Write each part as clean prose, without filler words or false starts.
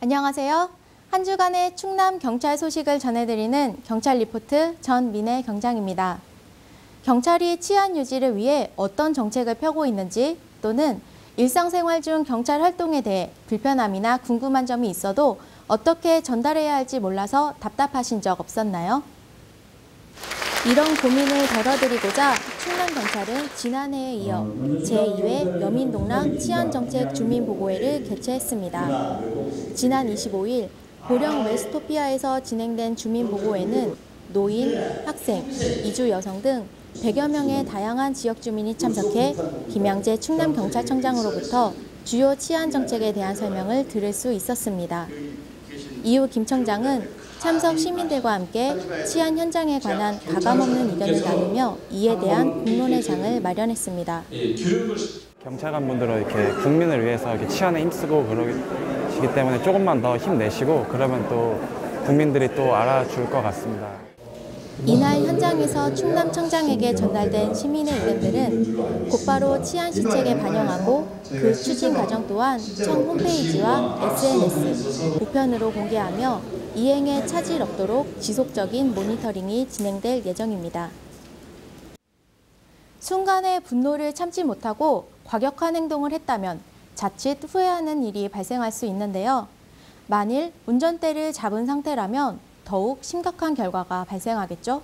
안녕하세요. 한 주간의 충남 경찰 소식을 전해드리는 경찰 리포트 전민혜 경장입니다. 경찰이 치안 유지를 위해 어떤 정책을 펴고 있는지 또는 일상생활 중 경찰 활동에 대해 불편함이나 궁금한 점이 있어도 어떻게 전달해야 할지 몰라서 답답하신 적 없었나요? 이런 고민을 덜어드리고자 충남경찰은 지난해에 이어 제2회 여민동락 치안정책 주민보고회를 개최했습니다. 지난 25일 보령 웨스토피아에서 진행된 주민보고회는 노인, 학생, 이주 여성 등 100여 명의 다양한 지역 주민이 참석해 김양재 충남경찰청장으로부터 주요 치안정책에 대한 설명을 들을 수 있었습니다. 이후 김 청장은 참석 시민들과 함께 치안 현장에 관한 가감없는 의견을 나누며 이에 대한 공론의 장을 마련했습니다. 경찰관분들은 이렇게 국민을 위해서 이렇게 치안에 힘쓰고 그러시기 때문에 조금만 더 힘내시고 그러면 또 국민들이 또 알아줄 것 같습니다. 이날 현장에서 충남청장에게 전달된 시민의 의견들은 곧바로 치안 시책에 반영하고 그 추진 과정 또한 청 홈페이지와 SNS, 우편으로 공개하며 이행에 차질 없도록 지속적인 모니터링이 진행될 예정입니다. 순간의 분노를 참지 못하고 과격한 행동을 했다면 자칫 후회하는 일이 발생할 수 있는데요. 만일 운전대를 잡은 상태라면 더욱 심각한 결과가 발생하겠죠.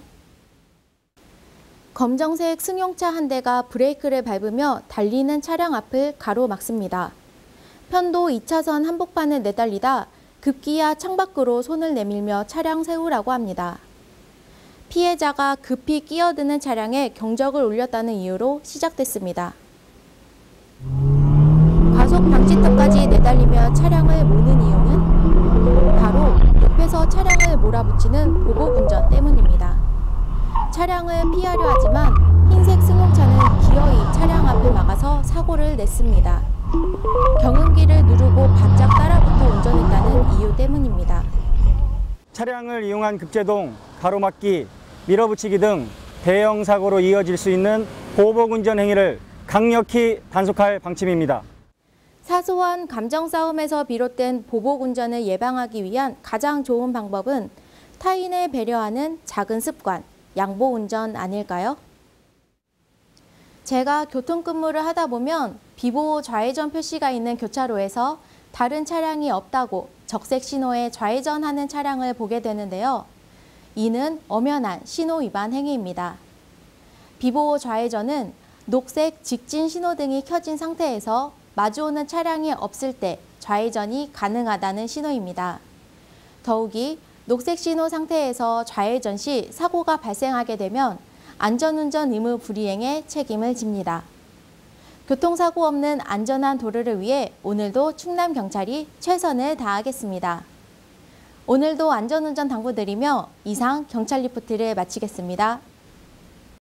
검정색 승용차 한 대가 브레이크를 밟으며 달리는 차량 앞을 가로막습니다. 편도 2차선 한복판을 내달리다 급기야 창밖으로 손을 내밀며 차량 세우라고 합니다. 피해자가 급히 끼어드는 차량에 경적을 울렸다는 이유로 시작됐습니다. 과속 방지턱까지 내달리며 차량을 모는 이유는 바로 옆에서 차량을 몰아붙이는 보복운전 때문입니다. 차량을 피하려 하지만 흰색 승용차는 기어이 차량 앞을 막아서 사고를 냈습니다. 경운기를 누르고 바짝 따라붙어 운전했다는 이유 때문입니다. 차량을 이용한 급제동, 가로막기, 밀어붙이기 등 대형 사고로 이어질 수 있는 보복운전 행위를 강력히 단속할 방침입니다. 사소한 감정 싸움에서 비롯된 보복운전을 예방하기 위한 가장 좋은 방법은 타인을 배려하는 작은 습관, 양보운전 아닐까요? 제가 교통근무를 하다 보면 비보호 좌회전 표시가 있는 교차로에서 다른 차량이 없다고 적색 신호에 좌회전하는 차량을 보게 되는데요. 이는 엄연한 신호 위반 행위입니다. 비보호 좌회전은 녹색 직진 신호등이 켜진 상태에서 마주오는 차량이 없을 때 좌회전이 가능하다는 신호입니다. 더욱이 녹색 신호 상태에서 좌회전 시 사고가 발생하게 되면 안전운전 의무 불이행의 책임을 집니다. 교통사고 없는 안전한 도로를 위해 오늘도 충남경찰이 최선을 다하겠습니다. 오늘도 안전운전 당부드리며 이상 경찰 리포트를 마치겠습니다.